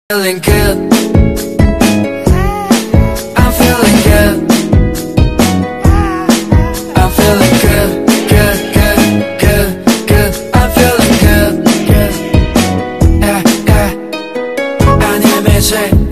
Feeling good. I'm feeling good. I'm feeling good, good, good, good, good. I'm feeling good, good. Yeah, yeah. 아님의 죄